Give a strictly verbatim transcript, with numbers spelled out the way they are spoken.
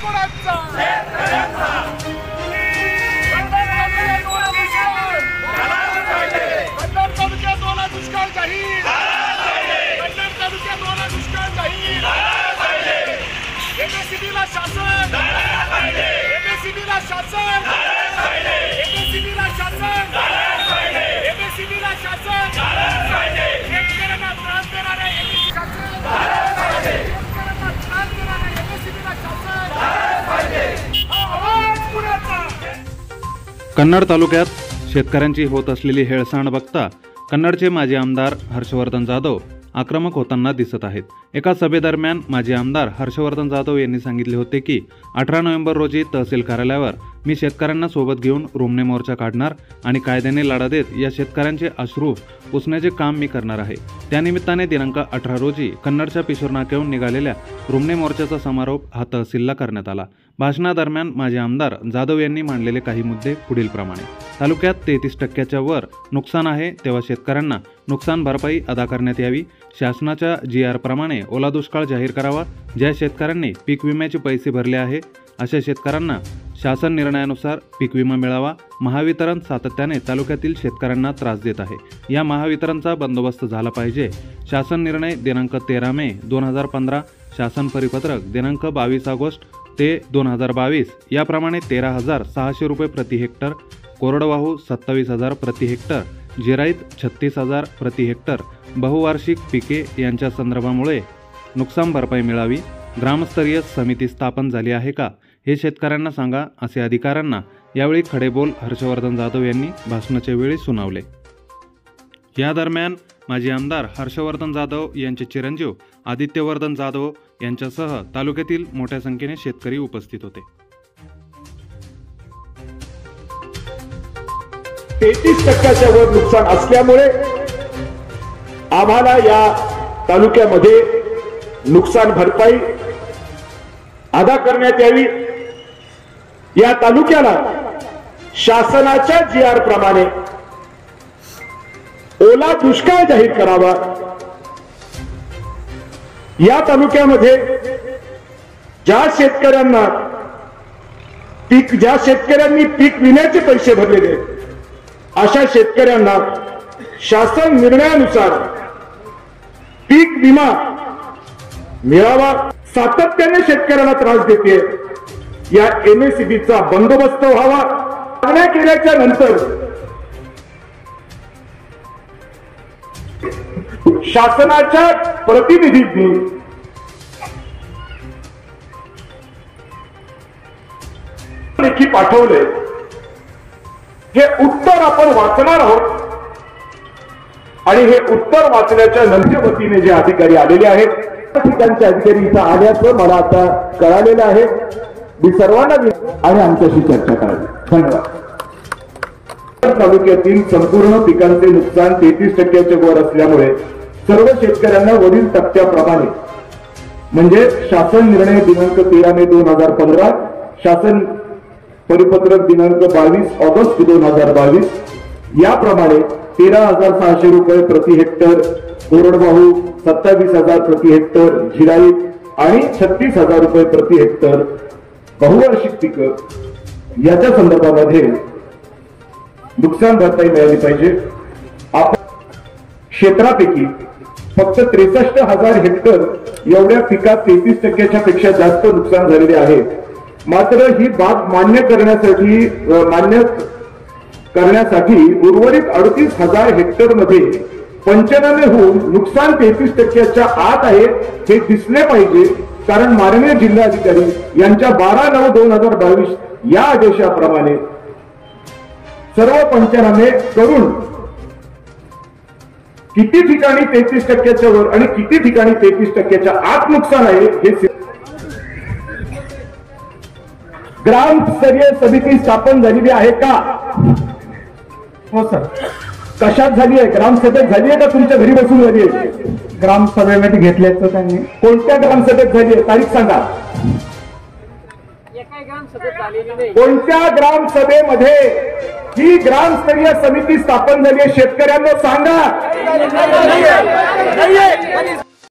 कोणाचा कन्नड तालुक्यात ओला दुष्काळ जाहीर कन्नड तालुक्यात ओला दुष्काळ जाहीर एमएससीबीला शासन एमएससीबीला शासन एमएससीबीला शासन एमएससीबीला शासन शेतकऱ्यांना त्रास देणाऱ्या एमएससी शासन शेतकऱ्यांना त्रास देणाऱ्या एमएससीबीला शासन हा आवाज कुणाचा? कन्नड तालुक्यात शेतकऱ्यांची होत असलेली हेळसांड बघता कन्नडचे माजी आमदार हर्षवर्धन जाधव आक्रमक होताना दिसत आहेत। एका सभेदरम्यान माजी आमदार हर्षवर्धन जाधव यांनी सांगितले होते की अठरा नोव्हेंबर रोजी तहसील कार्यालयावर मी शेतकऱ्यांना सोबत घेऊन रोमणे मोर्चा काढणार आणि कायद्याने लढा देत या शेतकऱ्यांचे अश्रू पुसण्याचे काम मी करणार आहे। त्यानिमित्ताने दिनांक अठरा रोजी कन्नडच्या पिशोर नाक्याहून निघालेल्या रोमणे मोर्चाचा समारोप हा तहसीलला करण्यात आला। भाषणादरम्यान माजी आमदार जाधव यांनी मांडलेले काही मुद्दे पुढील प्रमाणे। तालुक्यात तेहतीस टक्क्याच्या वर नुकसान आहे तेव्हा शेतकऱ्यांना नुकसान भरपाई अदा करण्यात यावी। शासनाच्या जी आर प्रमाणे ओला दुष्काळ जाहीर करावा। ज्या शेतकऱ्यांनी पीक विम्याचे पैसे भरले आहे अशा शेतकऱ्यांना शासन निर्णयानुसार पीक विमा मिळावा। महावितरण सातत्याने तालुक्यातील शेतकऱ्यांना त्रास देत आहे, या महावितरणचा बंदोबस्त झाला पाहिजे। शासन निर्णय दिनांक तेरा मे दोन हजार पंधरा, शासन परिपत्रक दिनांक बावीस ऑगस्ट ते दोन हजार बावीस याप्रमाणे तेरा हजार सहाशे रुपये प्रति हेक्टर, कोरडवाहू सत्तावीस हजार प्रति हेक्टर, जिराईत छत्तीस हजार प्रति हेक्टर, बहुवार्षिक पिके यांच्या संदर्भामुळे नुकसान भरपाई मिळावी। ग्रामस्तरीय समिती स्थापन झाली आहे का हे शेतकऱ्यांना सांगा, असे अधिकाऱ्यांना यावेळी खडेबोल हर्षवर्धन जाधव यांनी भाषणाच्या वेळी सुनावले। या दरम्यान माजी आमदार हर्षवर्धन जाधव यांचे चिरंजीव आदित्यवर्धन जाधव यांच्यासह तालुक्यातील मोठ्या संख्येने शेतकरी उपस्थित होते। तेहतीस टक्क्याच्या वर नुकसान असल्यामुळे आम्हाला या तालुक्यामध्ये नुकसान भरपाई अदा करण्यात यावी। या तालुक्याला शासनाच्या जी आर प्रमाणे ओला दुष्काळ जाहीर करावा। या तालुक्यामध्ये ज्या शेतकऱ्यांना पीक ज्या शेतकऱ्यांनी पीक विम्याचे पैसे भरलेले अशा शेतकऱ्यांना शासन निर्णयानुसार पीक विमा मिळावा। सातत्याने शेतकऱ्यांना त्रास देते या एमएससीबीचा बंदोबस्त व्हावा। मागण्या केल्याच्या नंतर शासनाच्या प्रतिनिधींनी लेखी पाठवले, हे उत्तर आपण वाचणार आहोत आणि हे उत्तर वाचण्याच्या नंतर वतीने जे अधिकारी आलेले आहेत ठिकाणचे अधिकारी इथं आल्याचं मला आता कळालेलं आहे। मी सर्वांना आणि आमच्याशी चर्चा करावी। धन्यवाद। तालुक्यातील संपूर्ण पिकांचे नुकसान तेहतीस टक्क्याच्या वर असल्यामुळे सर्व शेतकऱ्यांना वरील टप्प्याप्रमाणे म्हणजे शासन निर्णय दिनांक तेरा मे दोन हजार पंधरा, शासन परिपत्रक दिनांक बावीस ऑगस्ट दोन हजार बावीस याप्रमाणे तेरा हजार सहाशे रुपये प्रति हेक्टर, कोरडवाहू सत्तावीस हजार प्रति हेक्टर, जिराईत आणि छत्तीस हजार रुपये प्रति हेक्टर, बहुवार्षिक पिकं याच्या संदर्भामध्ये नुकसान भरपाई मिळाली पाहिजे। आपण क्षेत्रापैकी फक्त त्रेसष्ट हजार हेक्टर एवढ्या पिकात तेहतीस टक्क्याच्या पेक्षा जास्त नुकसान झालेले आहे। मात्र ही बाब मान्य करण्यासाठी मान्य करण्यासाठी उर्वरित अडतीस हजार हेक्टर मध्ये पंचनामे होऊन नुकसान तेहतीस टक्क्याच्या आत आहे हे दिसले पाहिजे। कारण माननीय जिल्हाधिकारी यांच्या बारा नऊ दोन हजार बावीस या आदेशाप्रमाणे सर्व पंचनामे करून किती ठिकाणी तेहतीस टक्क्याच्या वर आणि किती ठिकाणी तेहतीस टक्क्याच्या आत नुकसान आहे हे ग्रामस्तरीय समिती स्थापन झालेली आहे का? हो सर। कशात झाली आहे? ग्रामसभेत झाली आहे का तुमच्या घरी बसून झाली आहे? ग्रामसभेमध्ये घेतल्याचं त्यांनी। कोणत्या ग्रामसभेत झाली आहे तारीख सांगा। कोणत्या ग्रामसभेमध्ये ही ग्रामस्तरीय समिती स्थापन झाली आहे शेतकऱ्यांना सांगा।